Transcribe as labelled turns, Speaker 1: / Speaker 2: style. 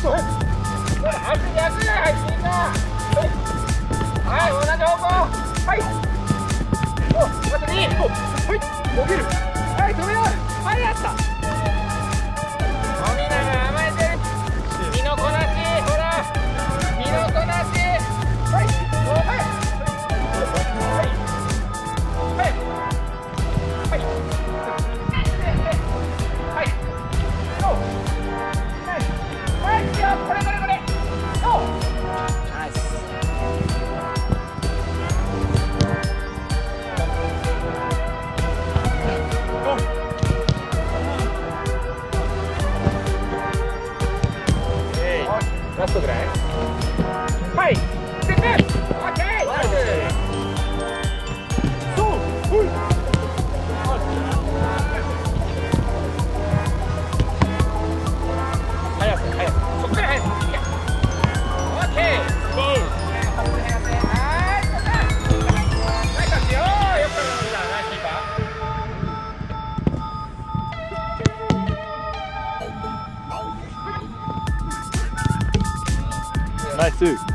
Speaker 1: そう。足逆。はい、いいか。はい、同じ方向。はい。お、また2。はい、伸びる。はい、止めよう。はい、やった。富永甘えてる。身のこなし、ほら。身のこなし。はい。はい。はい。はい。はい。はい。はい。これ。そう。ナイス。ラストぐらい。はい。ステップ。オッケー。ナイス。そう。ほい。速く。そっから速く。オッケー。ゴール。はい。ナイスタッチよ。よくやりました。ナイスキーパー。ナイス。